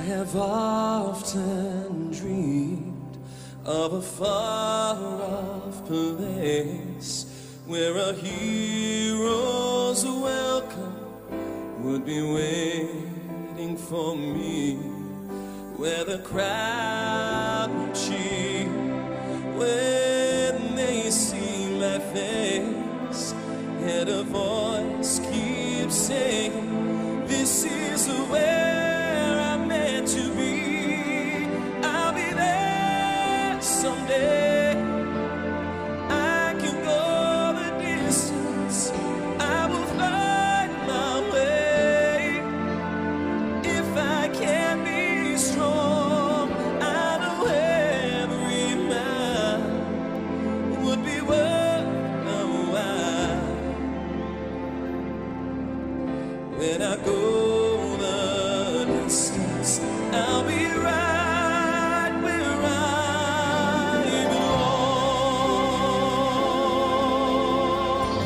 have often dreamed of a far-off place where a hero's welcome would be waiting for me, where the crowd would cheer when they see my face, and a voice keeps saying, "This is where I'm meant to be. I'll be there someday. I can go the distance. I will find my way. If I can't be strong, I know every mile would be worth a while. When I go the distance, I'll be right where I belong."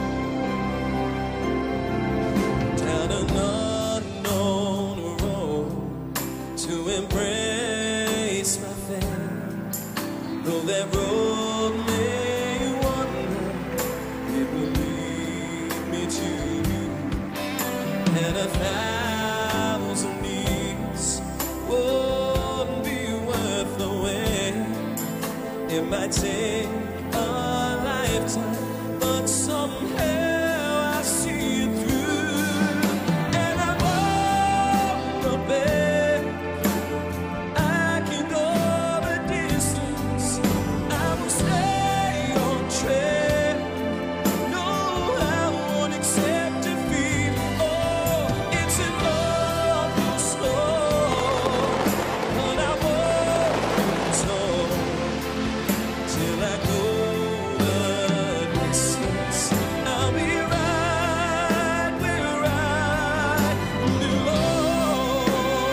Down an unknown road to embrace my fate, though that road may wander, it will lead me to you. And 1,000 years won't be worth the wait. It might take a lifetime, but somehow I see it through. And I won't look back. I can go the distance. I will stay on track. No, I won't accept defeat. Oh, it's an awful slow, but I won't stop till I go the distance. I'll be right where I belong.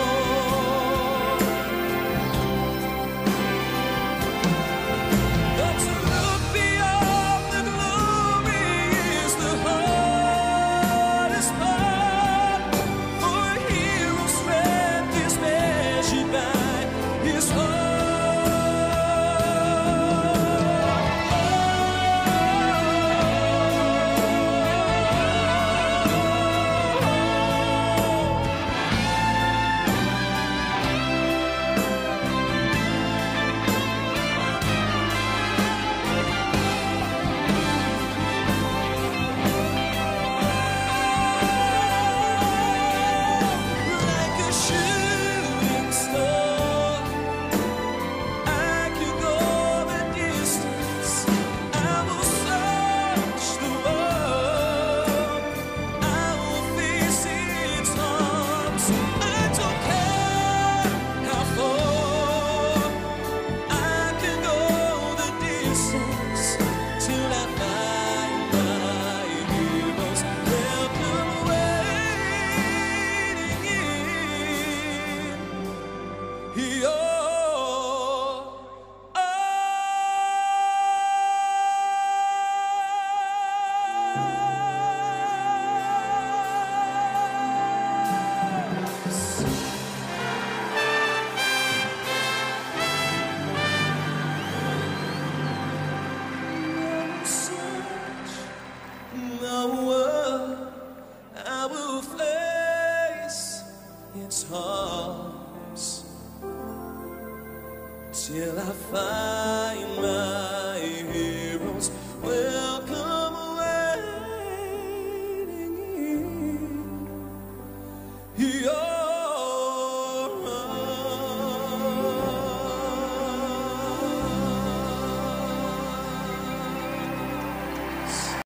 But to look beyond the glory is the hardest part. For a hero's strength is measured by his heart. Like a shooting star, I can go the distance. I will search the world. I will face its arms. I don't care how far. I can go the distance till I find my heroes welcome waiting in your search the world. I will face its harms till I find my